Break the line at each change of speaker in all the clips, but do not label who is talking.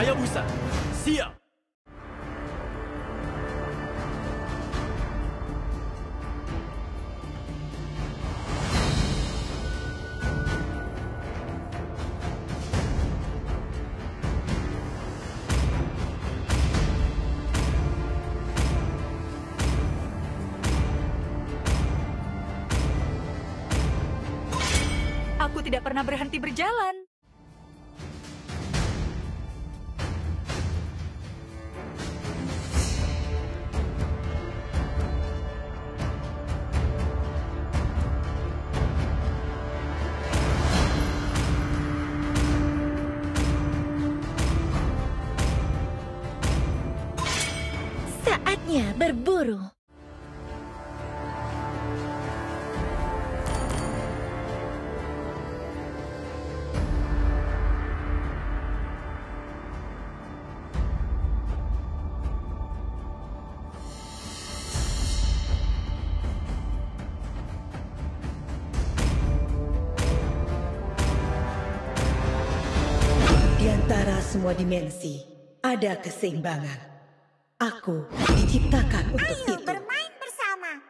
Hayabusa, siap!
Aku tidak pernah berhenti berjalan.
Saatnya berburu. Di antara semua dimensi, ada keseimbangan. Aku diciptakan untuk
Ayo
itu.
bermain bersama.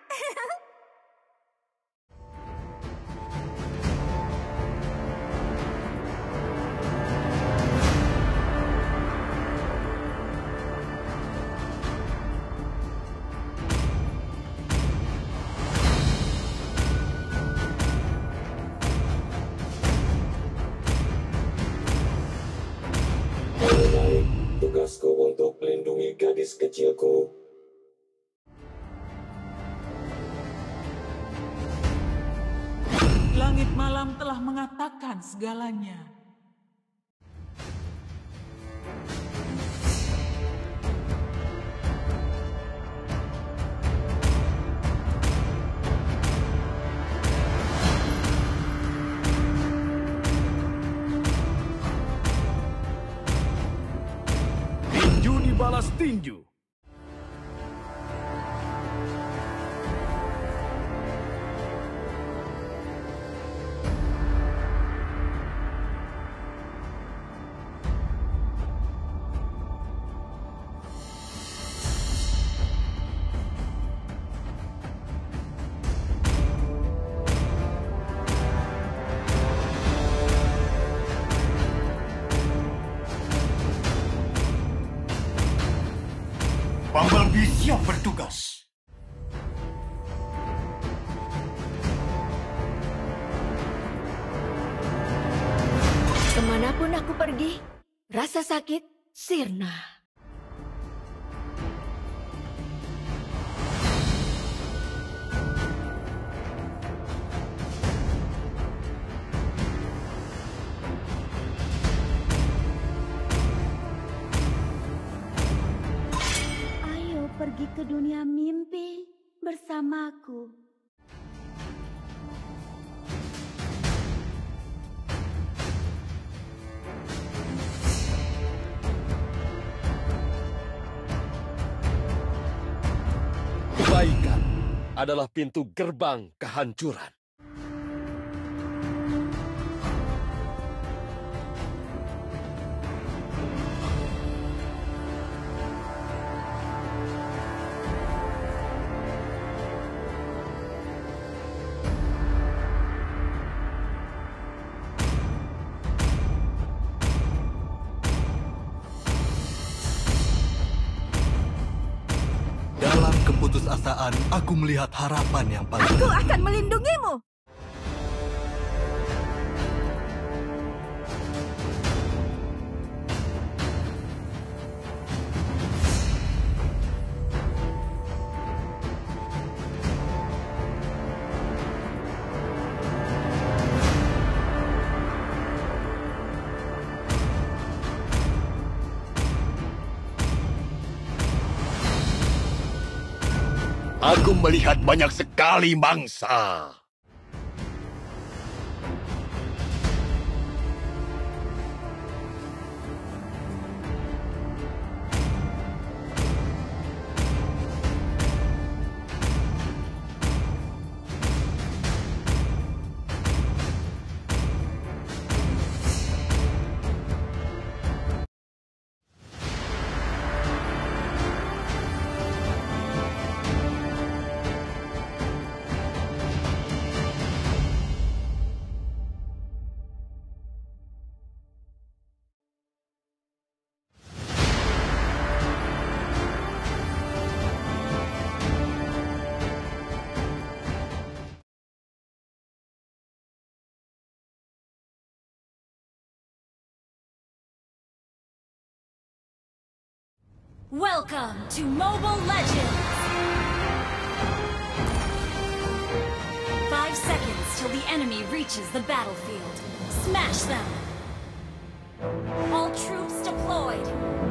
Mengenai tugasku untuk melindungi gadis kecilku.
Langit malam telah mengatakan segalanya.
Tinju dibalas tinju.
Bumblebee siap bertugas.
Kemanapun aku pergi, rasa sakit sirna.
Ayo pergi ke dunia mimpi bersamaku.
Kebaikan adalah pintu gerbang kehancuran.
Dalam keputusasaan, aku melihat harapan yang paling...
Aku akan melindungimu.
Aku melihat banyak sekali mangsa.
Welcome to Mobile Legends! 5 seconds till the enemy reaches the battlefield. Smash them! All troops deployed!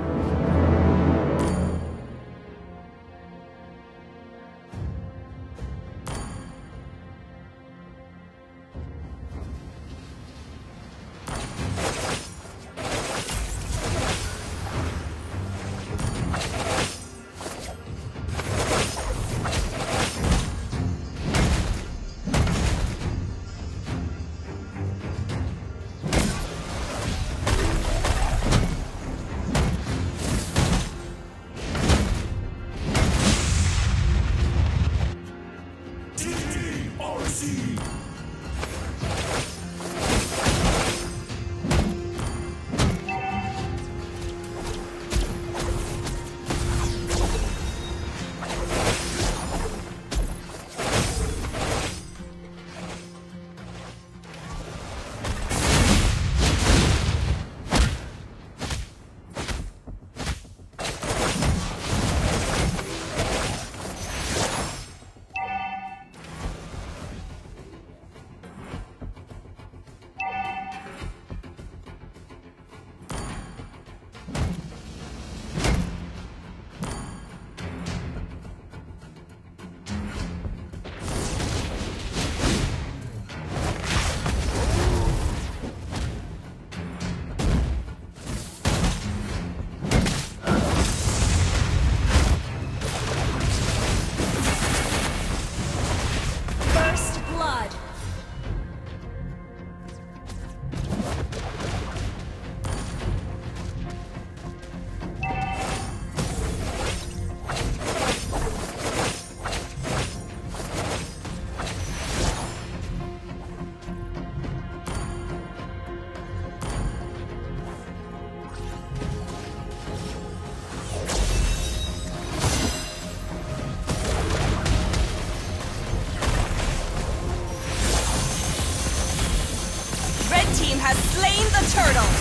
Has slain the turtle.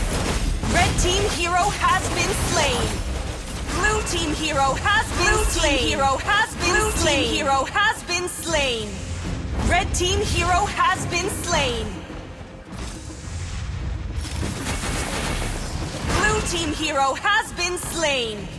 Red team hero has been slain. Blue team hero has been slain. Hero has been slain. Hero has been slain. Red team hero has been slain. Blue team hero has been slain.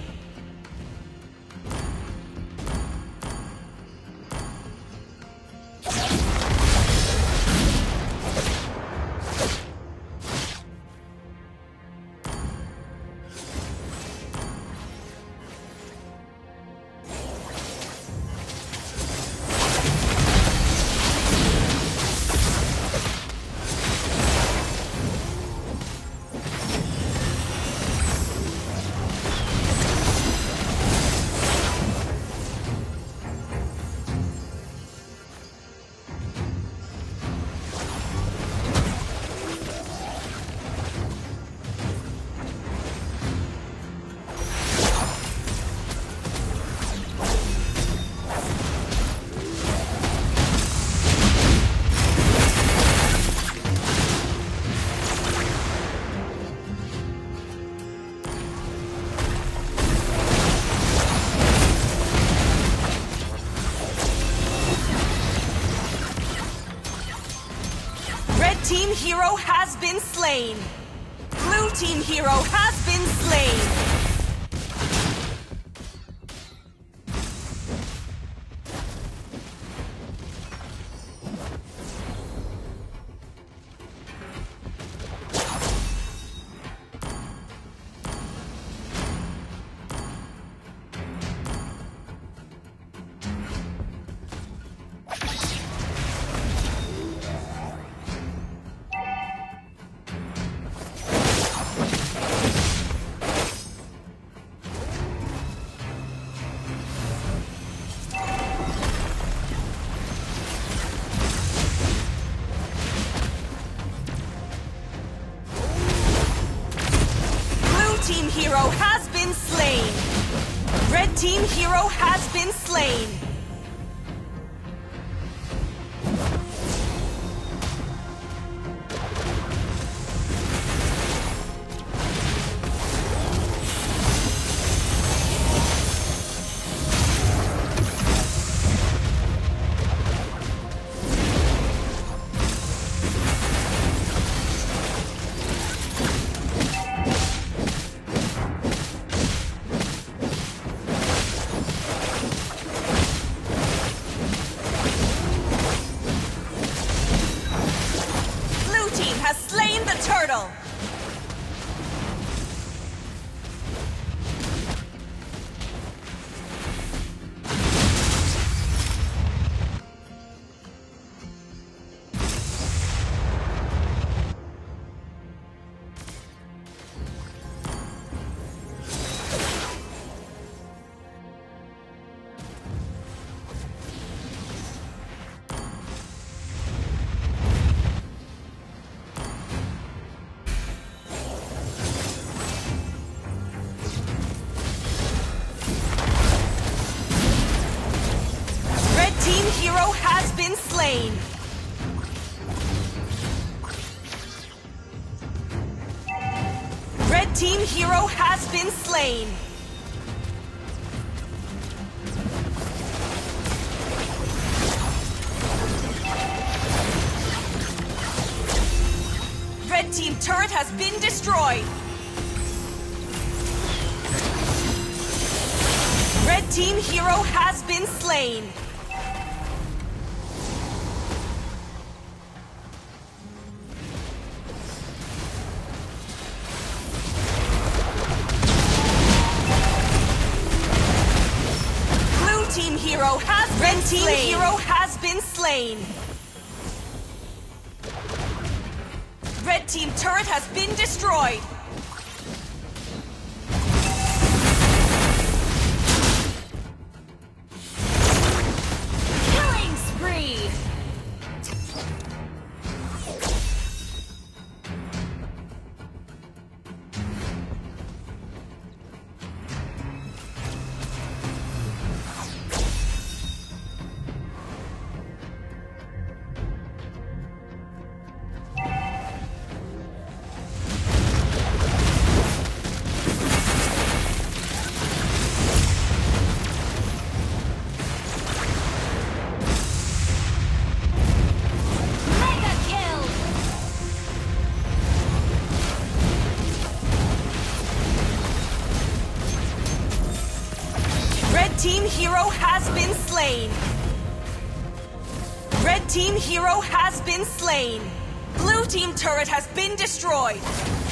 Team hero has been slain. Blue team hero has been slain. Hero has been slain. Red team hero has been slain. has slain the turtle! Hero has been slain. Red team hero has been slain. Red team turret has been destroyed. Red team hero has been slain. Red team hero has been slain. Red team turret has been destroyed.
Killing spree.
Team hero has been slain. Red team hero has been slain. Blue team turret has been destroyed.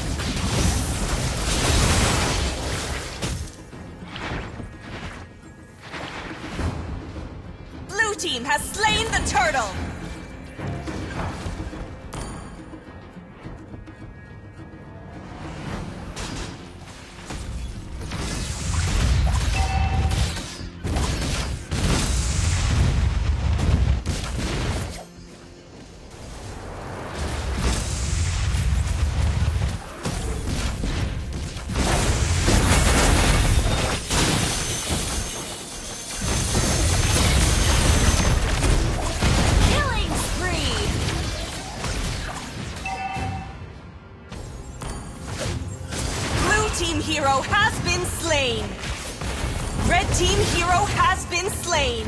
Blue team has slain the turtle. Team hero has been slain. Red team hero has been slain.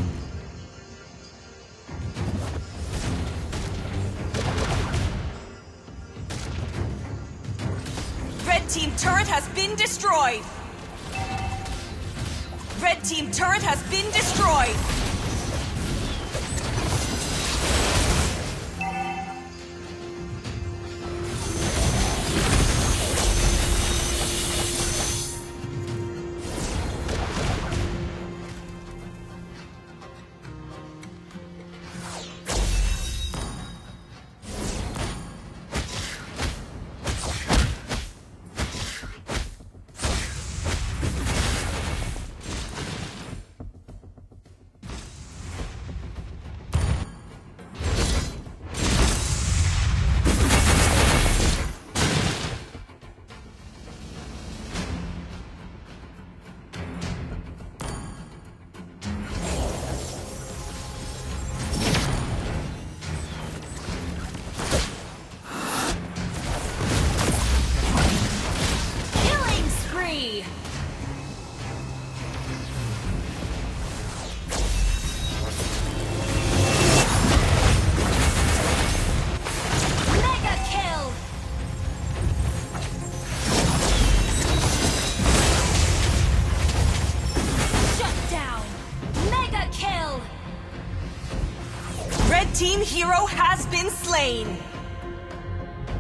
Red team turret has been destroyed. Red team turret has been destroyed. Team hero has been slain.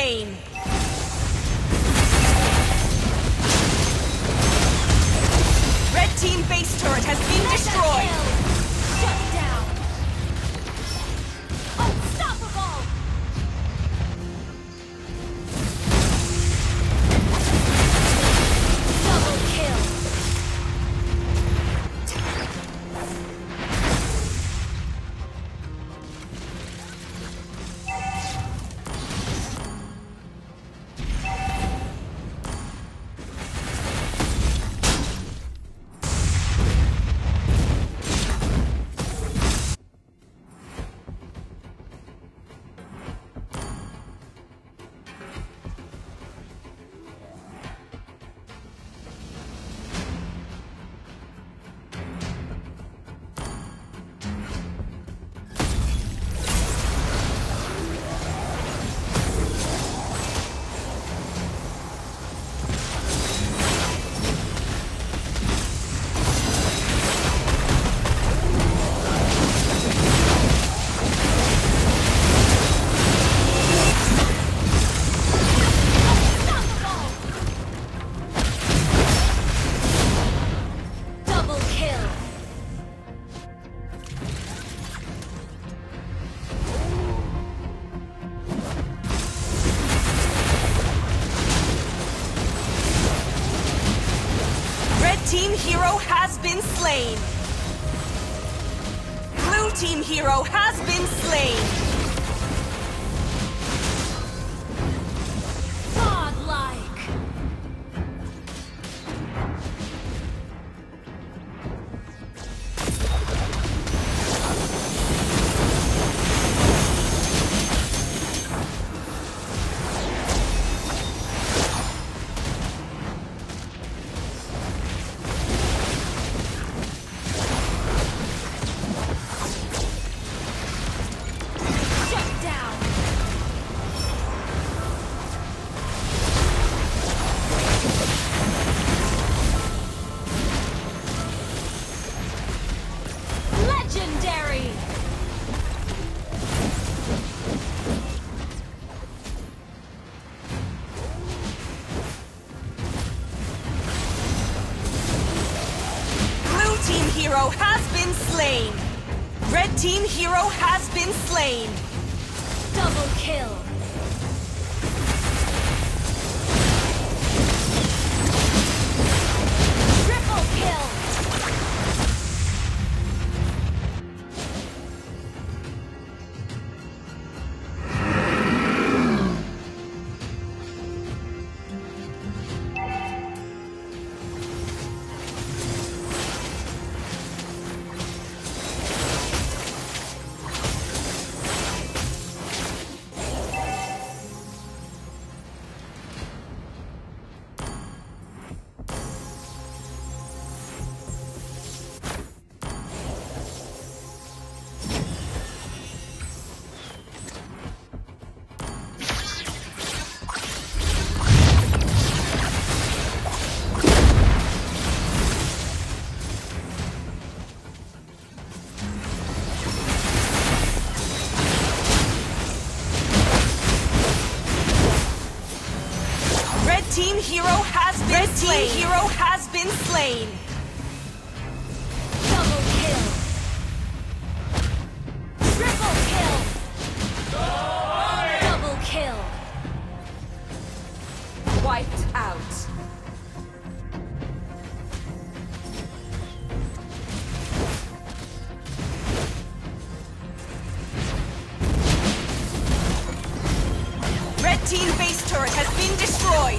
slain. Red team base turret has been destroyed.
Shut down. Unstoppable. Double kill.
Team hero has been slain. Blue team hero has been slain.
Godlike. Legendary!
Blue team hero has been slain. Red team hero has been slain.
Double kill! Triple kill!
Team hero has been slain. Team hero has been slain.
Double kill! Triple kill! Double kill!
Wiped out. Red team base turret has been destroyed.